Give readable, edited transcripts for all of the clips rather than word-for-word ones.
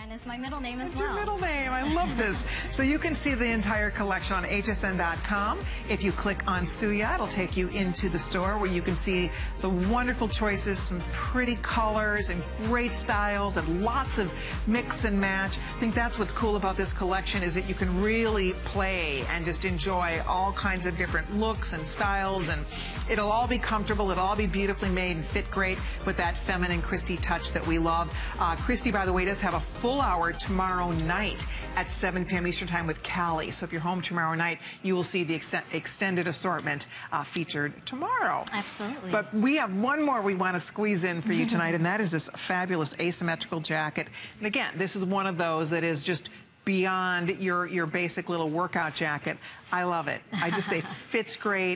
And it's my middle name as It's well. your middle name. I love this. So you can see the entire collection on hsn.com. If you click on Suya, it'll take you into the store where you can see the wonderful choices, some pretty colors and great styles and lots of mix and match. I think that's what's cool about this collection is that you can really play and just enjoy all kinds of different looks and styles, and it'll all be comfortable. It'll all be beautifully made and fit great with that feminine Christy touch that we love. Christy, by the way, does have a full hour tomorrow night at 7 p.m. Eastern Time with Callie. So if you're home tomorrow night, you will see the extended assortment featured tomorrow. Absolutely. But we have one more we want to squeeze in for you tonight, and that is this fabulous asymmetrical jacket. And again, this is one of those that is just beyond your basic little workout jacket. I love it. I just say it fits great.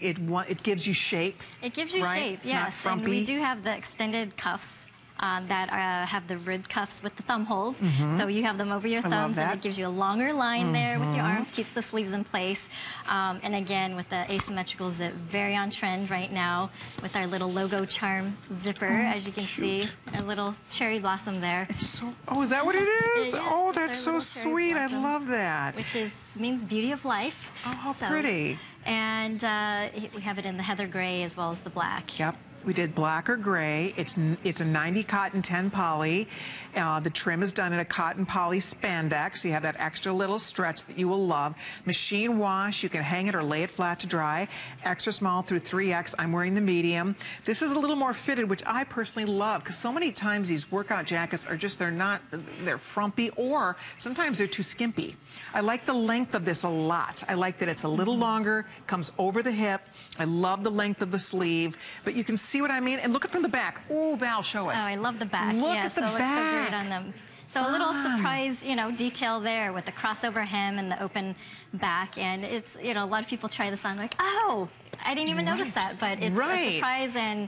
It gives you shape. It gives you right? shape, It's yes. not And we do have the extended cuffs that have the rib cuffs with the thumb holes. So you have them over your thumbs, and it gives you a longer line there with your arms, keeps the sleeves in place. And again, with the asymmetrical zip, very on trend right now with our little logo charm zipper, as you can see, a little cherry blossom there. It's so, is that what it is? Oh, that's so sweet. I love that. Which means beauty of life. Oh, how pretty. And we have it in the heather gray as well as the black. Yep. We did black or gray. It's a 90 cotton, 10 poly. The trim is done in a cotton poly spandex, so you have that extra little stretch that you will love. Machine wash. You can hang it or lay it flat to dry. Extra small through 3X. I'm wearing the medium. This is a little more fitted, which I personally love, because so many times these workout jackets are just, they're frumpy, or sometimes they're too skimpy. I like the length of this a lot. I like that it's a little longer, comes over the hip. I love the length of the sleeve, but you can see what I mean? And look at from the back. Oh, Val, show us. Oh, I love the back. Look at the back. It looks so great on them. So a little surprise, detail there with the crossover hem and the open back. And it's, a lot of people try this on like, oh, I didn't even notice that. But it's a surprise, and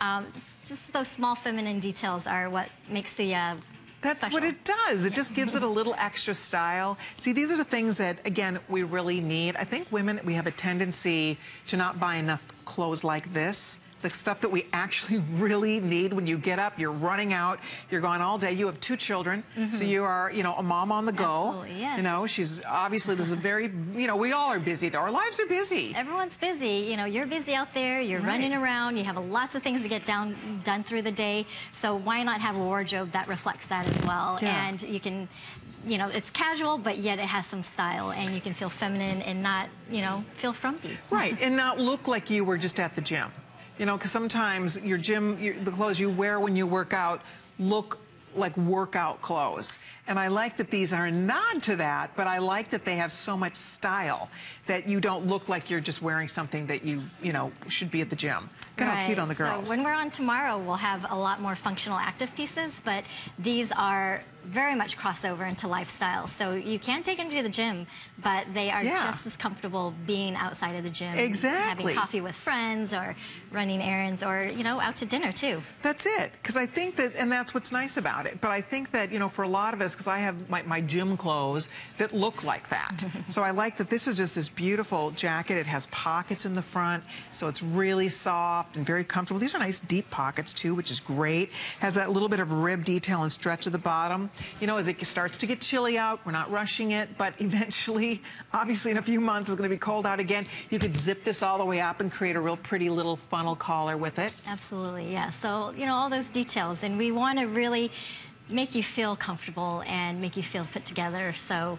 just those small feminine details are what makes the That's special. what it does. It just gives it a little extra style. See, these are the things that, again, we really need. I think women, we have a tendency to not buy enough clothes like this. The stuff that we actually really need when you get up, you're running out, you're gone all day. You have 2 children, so you are, a mom on the go. Absolutely, yes. She's obviously, this is a very, we all are busy, though. Our lives are busy. Everyone's busy. You're busy out there, you're running around, you have lots of things to get done through the day. So why not have a wardrobe that reflects that as well? Yeah. And you can, it's casual, but yet it has some style, and you can feel feminine and not, feel frumpy. Right, and not look like you were just at the gym. Because sometimes the clothes you wear when you work out look like workout clothes. And I like that these are a nod to that, but I like that they have so much style that you don't look like you're just wearing something that you should be at the gym. Look how cute on the girls. So when we're on tomorrow, we'll have a lot more functional active pieces, but these are very much crossover into lifestyle. So you can take them to the gym, but they are just as comfortable being outside of the gym. Exactly. Having coffee with friends or running errands or, out to dinner too. That's it. Because I think that, and that's what's nice about it. But I think that, for a lot of us, because I have my gym clothes that look like that. So I like that this is just this beautiful jacket. It has pockets in the front, so it's really soft and very comfortable. These are nice deep pockets too, which is great. Has that little bit of rib detail and stretch at the bottom. As it starts to get chilly out, we're not rushing it, but eventually, obviously in a few months, it's going to be cold out again. You could zip this all the way up and create a real pretty little funnel collar with it. Absolutely, yeah. So, all those details, and we want to really make you feel comfortable and make you feel put together. So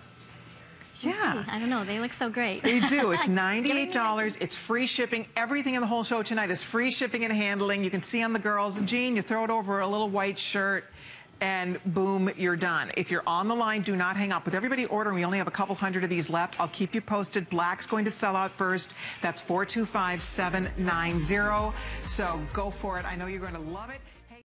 yeah, I don't know, they look so great. They do. It's $98. It's free shipping. Everything in the whole show tonight is free shipping and handling. You can see on the girls. Jean, you throw it over a little white shirt, and boom, you're done. If you're on the line, do not hang up. With everybody ordering, we only have a couple hundred of these left. I'll keep you posted. Black's going to sell out first. That's 425-790. So go for it. I know you're going to love it.